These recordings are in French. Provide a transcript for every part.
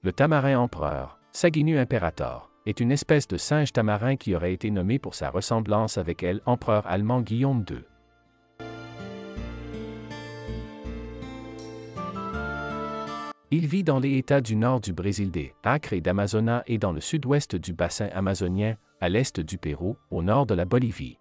Le tamarin empereur, Saginu imperator, est une espèce de singe tamarin qui aurait été nommé pour sa ressemblance avec l'empereur allemand Guillaume II. Il vit dans les États du nord du Brésil des Acre et d'Amazonas et dans le sud-ouest du bassin amazonien, à l'est du Pérou, au nord de la Bolivie.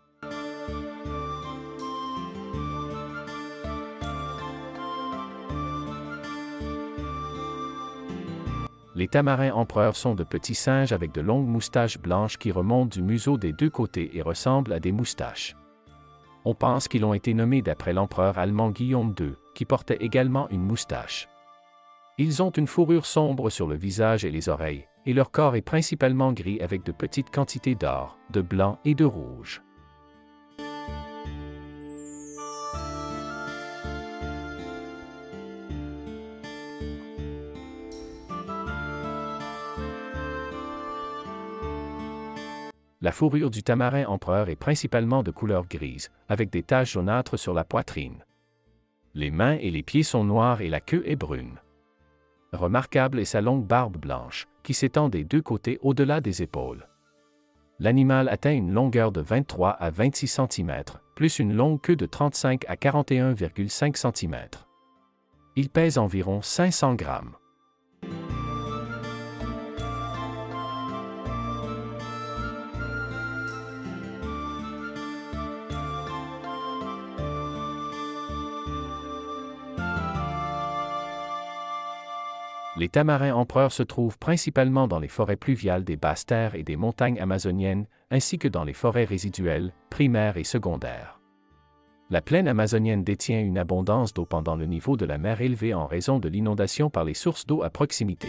Les tamarins empereurs sont de petits singes avec de longues moustaches blanches qui remontent du museau des deux côtés et ressemblent à des moustaches. On pense qu'ils ont été nommés d'après l'empereur allemand Guillaume II, qui portait également une moustache. Ils ont une fourrure sombre sur le visage et les oreilles, et leur corps est principalement gris avec de petites quantités d'or, de blanc et de rouge. La fourrure du tamarin empereur est principalement de couleur grise, avec des taches jaunâtres sur la poitrine. Les mains et les pieds sont noirs et la queue est brune. Remarquable est sa longue barbe blanche, qui s'étend des deux côtés au-delà des épaules. L'animal atteint une longueur de 23 à 26 cm, plus une longue queue de 35 à 41,5 cm. Il pèse environ 500 grammes. Les tamarins empereurs se trouvent principalement dans les forêts pluviales des basses terres et des montagnes amazoniennes, ainsi que dans les forêts résiduelles, primaires et secondaires. La plaine amazonienne détient une abondance d'eau pendant le niveau de la mer élevé en raison de l'inondation par les sources d'eau à proximité.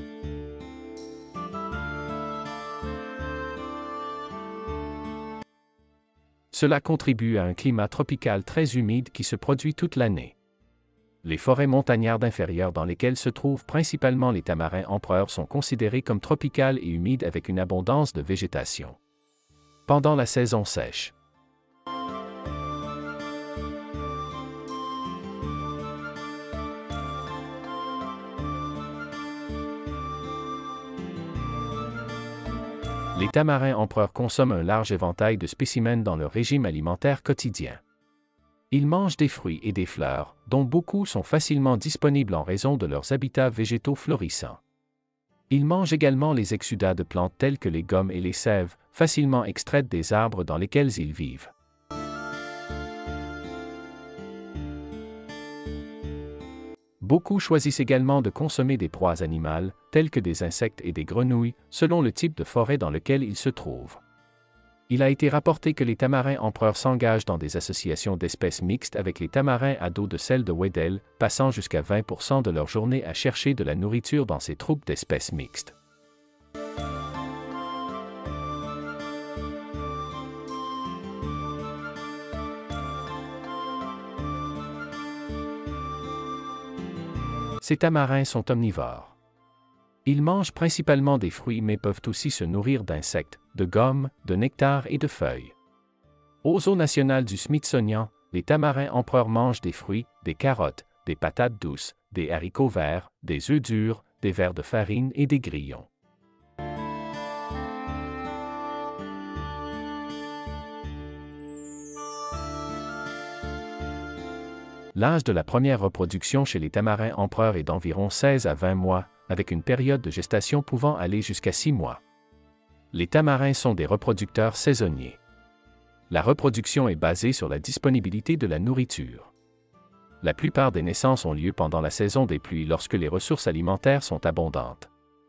Cela contribue à un climat tropical très humide qui se produit toute l'année. Les forêts montagnardes inférieures dans lesquelles se trouvent principalement les tamarins empereurs sont considérées comme tropicales et humides avec une abondance de végétation. Pendant la saison sèche, les tamarins empereurs consomment un large éventail de spécimens dans leur régime alimentaire quotidien. Ils mangent des fruits et des fleurs, dont beaucoup sont facilement disponibles en raison de leurs habitats végétaux florissants. Ils mangent également les exsudats de plantes telles que les gommes et les sèves, facilement extraites des arbres dans lesquels ils vivent. Beaucoup choisissent également de consommer des proies animales, telles que des insectes et des grenouilles, selon le type de forêt dans lequel ils se trouvent. Il a été rapporté que les tamarins empereurs s'engagent dans des associations d'espèces mixtes avec les tamarins à dos de sel de Weddell, passant jusqu'à 20% de leur journée à chercher de la nourriture dans ces troupes d'espèces mixtes. Ces tamarins sont omnivores. Ils mangent principalement des fruits mais peuvent aussi se nourrir d'insectes, de gommes, de nectar et de feuilles. Au zoo national du Smithsonian, les tamarins empereurs mangent des fruits, des carottes, des patates douces, des haricots verts, des œufs durs, des vers de farine et des grillons. L'âge de la première reproduction chez les tamarins empereurs est d'environ 16 à 20 mois, avec une période de gestation pouvant aller jusqu'à 6 mois. Les tamarins sont des reproducteurs saisonniers. La reproduction est basée sur la disponibilité de la nourriture. La plupart des naissances ont lieu pendant la saison des pluies lorsque les ressources alimentaires sont abondantes.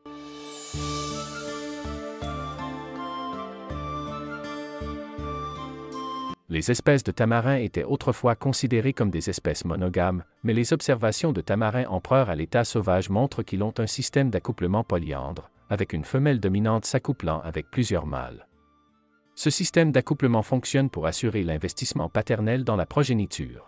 Les espèces de tamarins étaient autrefois considérées comme des espèces monogames, mais les observations de tamarins empereurs à l'état sauvage montrent qu'ils ont un système d'accouplement polyandre, avec une femelle dominante s'accouplant avec plusieurs mâles. Ce système d'accouplement fonctionne pour assurer l'investissement paternel dans la progéniture.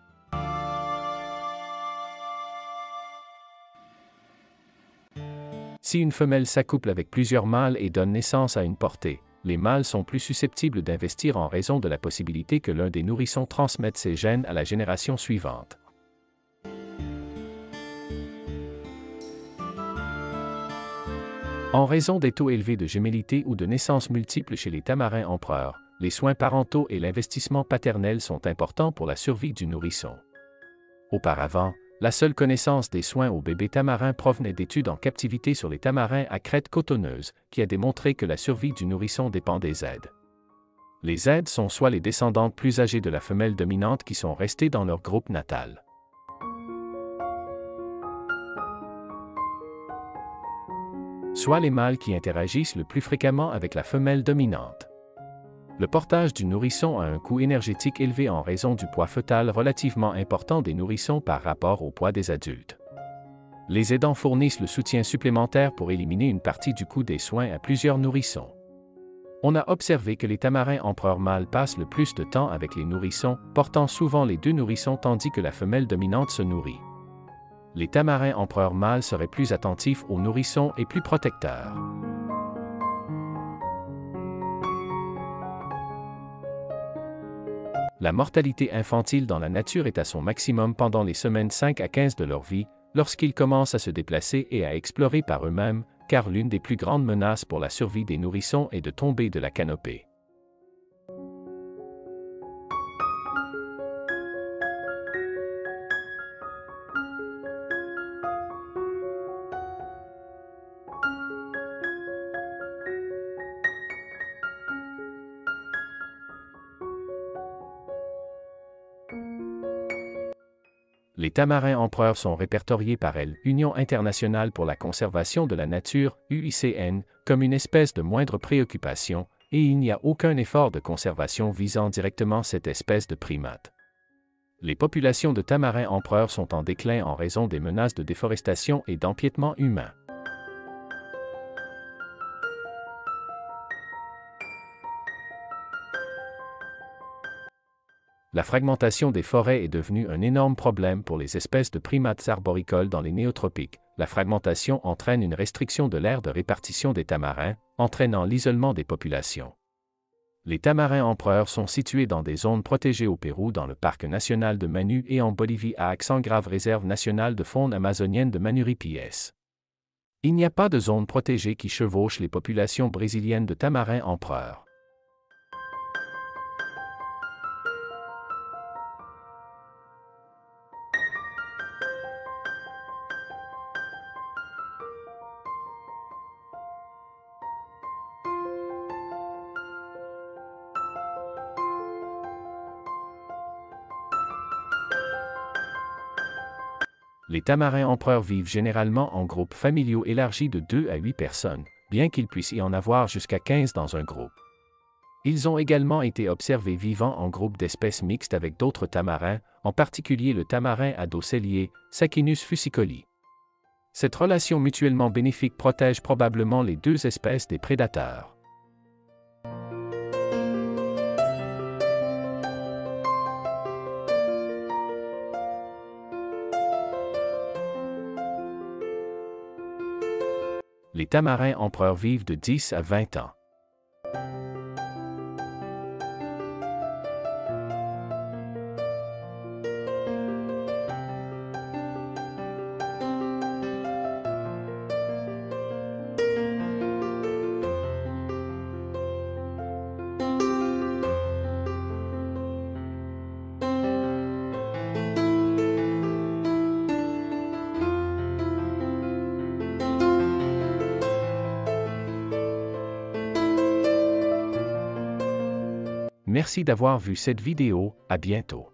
Si une femelle s'accouple avec plusieurs mâles et donne naissance à une portée, les mâles sont plus susceptibles d'investir en raison de la possibilité que l'un des nourrissons transmette ses gènes à la génération suivante. En raison des taux élevés de gémellité ou de naissances multiples chez les tamarins empereurs, les soins parentaux et l'investissement paternel sont importants pour la survie du nourrisson. Auparavant, la seule connaissance des soins aux bébés tamarins provenait d'études en captivité sur les tamarins à crête cotonneuse, qui a démontré que la survie du nourrisson dépend des aides. Les aides sont soit les descendantes plus âgées de la femelle dominante qui sont restées dans leur groupe natal. Soit les mâles qui interagissent le plus fréquemment avec la femelle dominante. Le portage du nourrisson a un coût énergétique élevé en raison du poids fœtal relativement important des nourrissons par rapport au poids des adultes. Les aidants fournissent le soutien supplémentaire pour éliminer une partie du coût des soins à plusieurs nourrissons. On a observé que les tamarins empereurs mâles passent le plus de temps avec les nourrissons, portant souvent les deux nourrissons tandis que la femelle dominante se nourrit. Les tamarins empereurs mâles seraient plus attentifs aux nourrissons et plus protecteurs. La mortalité infantile dans la nature est à son maximum pendant les semaines 5 à 15 de leur vie, lorsqu'ils commencent à se déplacer et à explorer par eux-mêmes, car l'une des plus grandes menaces pour la survie des nourrissons est de tomber de la canopée. Les tamarins empereurs sont répertoriés par l'Union internationale pour la conservation de la nature, UICN, comme une espèce de moindre préoccupation, et il n'y a aucun effort de conservation visant directement cette espèce de primate. Les populations de tamarins empereurs sont en déclin en raison des menaces de déforestation et d'empiètement humain. La fragmentation des forêts est devenue un énorme problème pour les espèces de primates arboricoles dans les néotropiques. La fragmentation entraîne une restriction de l'aire de répartition des tamarins, entraînant l'isolement des populations. Les tamarins empereurs sont situés dans des zones protégées au Pérou dans le parc national de Manu et en Bolivie à accent grave réserve nationale de faune amazonienne de Manuripies. Il n'y a pas de zone protégée qui chevauche les populations brésiliennes de tamarins empereurs. Les tamarins empereurs vivent généralement en groupes familiaux élargis de 2 à 8 personnes, bien qu'il puisse y en avoir jusqu'à 15 dans un groupe. Ils ont également été observés vivant en groupes d'espèces mixtes avec d'autres tamarins, en particulier le tamarin à dos célié, Sachinus fusicoli. Cette relation mutuellement bénéfique protège probablement les deux espèces des prédateurs. Les tamarins empereurs vivent de 10 à 20 ans. Merci d'avoir vu cette vidéo, à bientôt.